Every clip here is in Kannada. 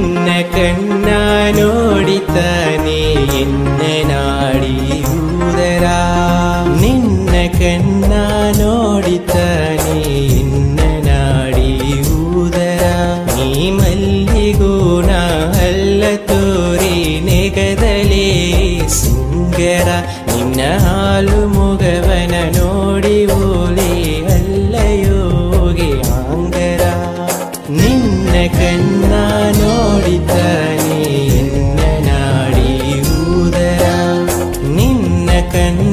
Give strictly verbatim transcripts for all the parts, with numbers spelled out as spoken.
ನಿನ್ನ ಕಣ್ಣ ನೋಡಿತಾನೆ ಎನ್ನ ನಾಡಿ ಉದರ ನಿನ್ನ ಕಣ್ಣ ನೋಡಿತಾನೆ ಎನ್ನ ನಾಡಿ ಉದರ ನೀ ಮಲ್ಲಿಗೂಣ ಅಲ್ಲ ತೋರಿ ನೆಗದಲೇ ಸಿಂಗರ ನಿನ್ನ ಹಾಲು ಮುಗವನ ನೋಡಿ ಓಲೆ ಅಲ್ಲ ಯೋಗಿ ಆಂಗರ ನಿನ್ನ ಕಣ್ಣ ನೋಡಿತಾನೆ ಎನ್ನ ನಾಡಿ ಉದರ ನಿನ್ನ ಕಣ್ಣ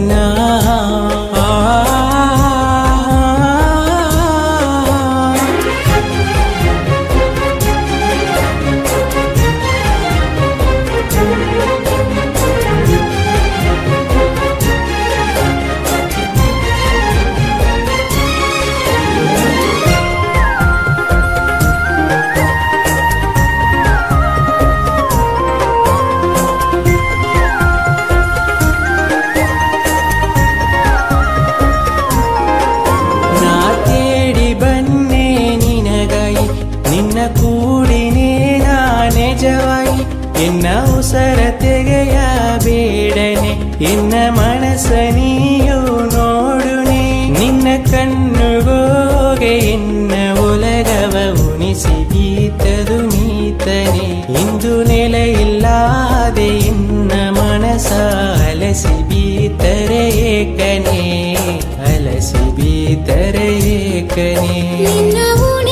ಎನ್ನ ಉಸರ ತೆಗೆಯ ಬೇಡನೆ ಎನ್ನ ಮನಸ ನೀಯು ನೋಡುನೆ ನಿನ್ನ ಕಣ್ಣುಗೋಗೆ ಎನ್ನ ಒಲಗವ ಉಣಿಸಿ ಬೀತದು ನೀತನೆ ಇಂದು ನೆಲ ಇಲ್ಲದೆ ಎನ್ನ ಮನಸ ಅಲಸಿ ಬೀತರೆ ಏಕನೆ ಅಲಸಿ ಬೀತರೆ ಏಕನೆ.